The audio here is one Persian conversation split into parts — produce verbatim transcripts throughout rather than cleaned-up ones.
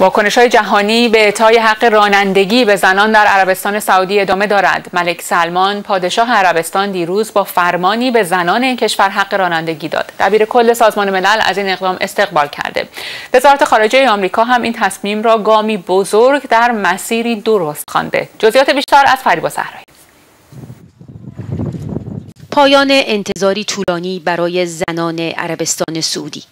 واکنش‌های جهانی به اعطای حق رانندگی به زنان در عربستان سعودی ادامه دارد. ملک سلمان پادشاه عربستان دیروز با فرمانی به زنان این کشور حق رانندگی داد. دبیر کل سازمان ملل از این اقدام استقبال کرده. وزارت خارجه آمریکا هم این تصمیم را گامی بزرگ در مسیری درست خوانده. جزئیات بیشتر از فریبا صحرایی. پایان انتظاری طولانی برای زنان عربستان سعودی.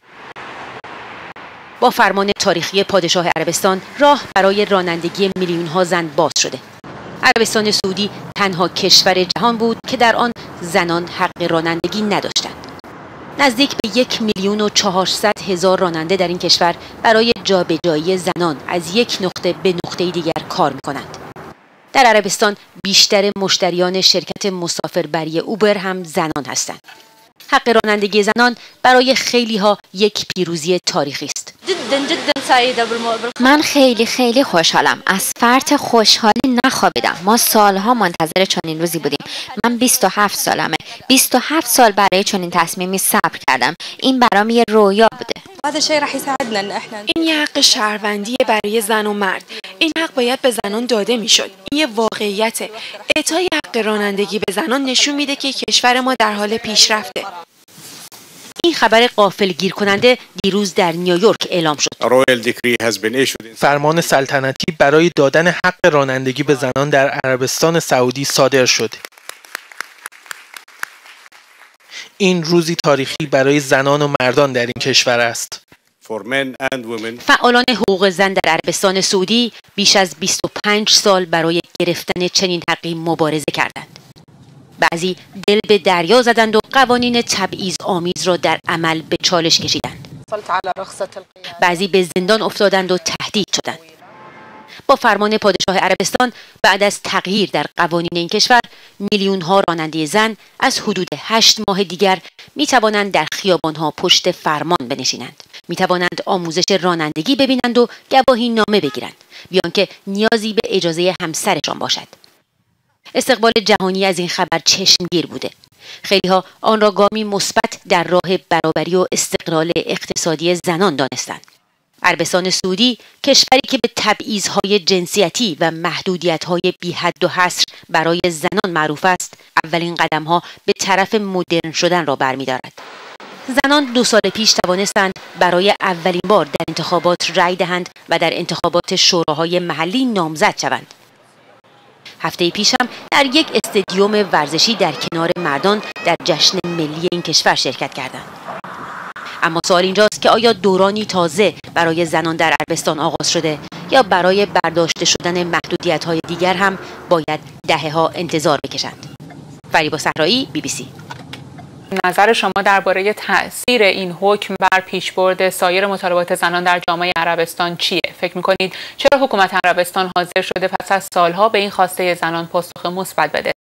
با فرمان تاریخی پادشاه عربستان راه برای رانندگی میلیون‌ها زن باز شده. عربستان سعودی تنها کشور جهان بود که در آن زنان حق رانندگی نداشتند. نزدیک به یک میلیون و چهارصد هزار راننده در این کشور برای جابجایی زنان از یک نقطه به نقطه دیگر کار می‌کنند. در عربستان بیشتر مشتریان شرکت مسافربری اوبر هم زنان هستند. حق رانندگی زنان برای خیلی ها یک پیروزی تاریخی است. من خیلی خیلی خوشحالم. از فرط خوشحالی نخوابیدم. ما سالها منتظر چنین روزی بودیم. من بیست و هفت سالمه. بیست و هفت سال برای چنین تصمیمی صبر کردم. این برام یه رویا بوده. این یه حق شهروندی برای زن و مرد. این حق باید به زنان داده میشد. این یه واقعیته. اعطای حق رانندگی به زنان نشون میده که کشور ما در حال پیشرفته. این خبر غافلگیر کننده دیروز در نیویورک اعلام شد. فرمان سلطنتی برای دادن حق رانندگی به زنان در عربستان سعودی صادر شد. این روزی تاریخی برای زنان و مردان در این کشور است. فعالان حقوق زن در عربستان سعودی بیش از بیست و پنج سال برای گرفتن چنین حقی مبارزه کردند. بعضی دل به دریا زدند و قوانین تبعیض آمیز را در عمل به چالش کشیدند. بعضی به زندان افتادند و تهدید شدند. با فرمان پادشاه عربستان بعد از تغییر در قوانین این کشور، میلیون ها راننده زن از حدود هشت ماه دیگر می توانند در خیابان ها پشت فرمان بنشینند. می توانند آموزش رانندگی ببینند و گواهی نامه بگیرند، بیان که نیازی به اجازه همسرشان باشد. استقبال جهانی از این خبر چشمگیر بوده. خیلی ها آن را گامی مثبت در راه برابری و استقلال اقتصادی زنان دانستند. عربستان سعودی کشوری که به تبعیض‌های جنسیتی و محدودیت‌های بی حد و حصر برای زنان معروف است، اولین قدم‌ها به طرف مدرن شدن را برمی‌دارد. زنان دو سال پیش توانستند برای اولین بار در انتخابات رأی دهند و در انتخابات شوراهای محلی نامزد شوند. هفته پیش هم در یک استادیوم ورزشی در کنار مردان در جشن ملی این کشور شرکت کردند. اما سوال اینجاست که آیا دورانی تازه برای زنان در عربستان آغاز شده یا برای برداشته شدن محدودیت‌های دیگر هم باید دهه‌ها انتظار بکشند؟ فریبا صحرایی، بی بی سی. نظر شما درباره تأثیر این حکم بر پیشبرد سایر مطالبات زنان در جامعه عربستان چیه؟ فکر می‌کنید چرا حکومت عربستان حاضر شده پس از سالها به این خواسته زنان پاسخ مثبت بده؟